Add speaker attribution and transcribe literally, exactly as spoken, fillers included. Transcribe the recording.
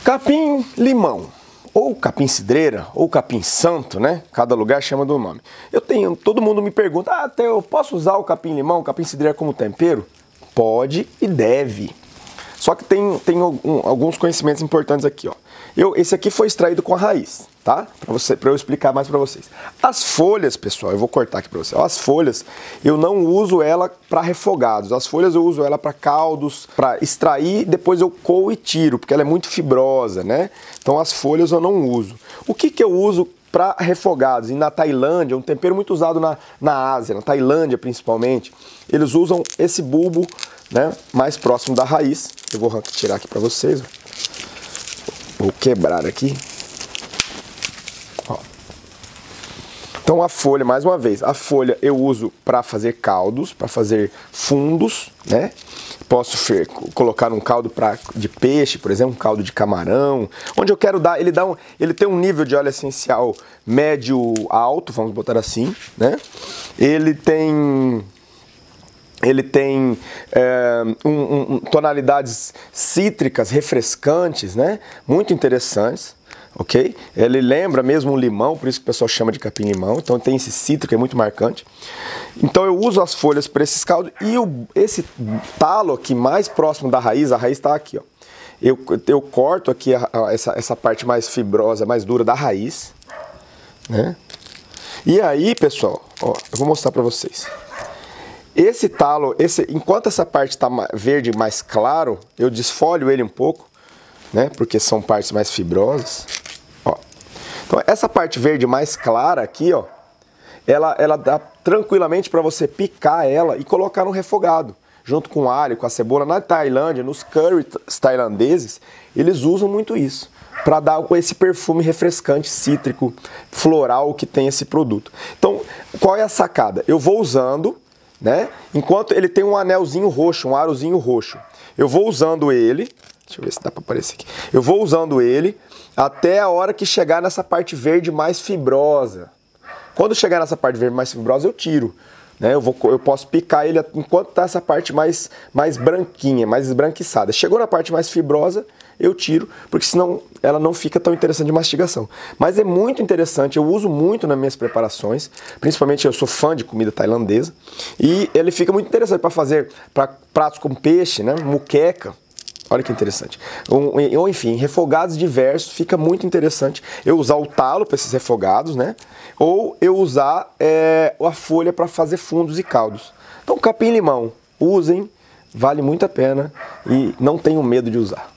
Speaker 1: Capim-limão, ou capim-cidreira, ou capim-santo, né? Cada lugar chama do nome. Eu tenho, todo mundo me pergunta, ah, eu posso usar o capim-limão, o capim-cidreira como tempero? Pode e deve. Só que tem, tem um, alguns conhecimentos importantes aqui, ó. Eu, esse aqui foi extraído com a raiz, tá? Para você, para eu explicar mais para vocês. As folhas, pessoal, eu vou cortar aqui para vocês. As folhas, eu não uso ela para refogados. As folhas eu uso ela para caldos, para extrair, depois eu coo e tiro, porque ela é muito fibrosa, né? Então as folhas eu não uso. O que que eu uso para refogados? E na Tailândia, um tempero muito usado na, na Ásia, na Tailândia principalmente, eles usam esse bulbo, né, mais próximo da raiz. Eu vou tirar aqui para vocês, ó. Vou quebrar aqui. Ó. Então a folha, mais uma vez, a folha eu uso para fazer caldos, para fazer fundos, né? Posso fer, colocar um caldo pra, de peixe, por exemplo, um caldo de camarão, onde eu quero dar, ele dá um, ele tem um nível de óleo essencial médio alto, vamos botar assim, né? Ele tem Ele tem é, um, um, tonalidades cítricas, refrescantes, né? Muito interessantes, ok? Ele lembra mesmo um limão, por isso que o pessoal chama de capim-limão. Então tem esse cítrico, é muito marcante. Então eu uso as folhas para esses caldos. E o, esse talo aqui mais próximo da raiz, a raiz está aqui, ó. Eu, eu corto aqui a, a, essa, essa parte mais fibrosa, mais dura da raiz, né? E aí, pessoal, ó, eu vou mostrar para vocês. Esse talo, esse, enquanto essa parte está verde mais claro, eu desfolho ele um pouco, né? Porque são partes mais fibrosas. Ó. Então essa parte verde mais clara aqui, ó, ela, ela dá tranquilamente para você picar ela e colocar no refogado, junto com o alho, com a cebola. Na Tailândia, nos curries tailandeses, eles usam muito isso, para dar esse perfume refrescante, cítrico, floral que tem esse produto. Então, qual é a sacada? Eu vou usando, né? Enquanto ele tem um anelzinho roxo, um arozinho roxo. Eu vou usando ele, deixa eu ver se dá para aparecer aqui. Eu vou usando ele até a hora que chegar nessa parte verde mais fibrosa. Quando chegar nessa parte verde mais fibrosa, eu tiro, né? Eu, vou, eu posso picar ele enquanto tá essa parte mais, mais branquinha, mais esbranquiçada. Chegou na parte mais fibrosa, eu tiro, porque senão ela não fica tão interessante de mastigação. Mas é muito interessante, eu uso muito nas minhas preparações, principalmente eu sou fã de comida tailandesa, e ele fica muito interessante para fazer pra pratos com peixe, né, muqueca. Olha que interessante. Ou, ou enfim, refogados diversos, fica muito interessante eu usar o talo para esses refogados, né? Ou eu usar é, a folha para fazer fundos e caldos. Então, capim-limão, usem, vale muito a pena e não tenham medo de usar.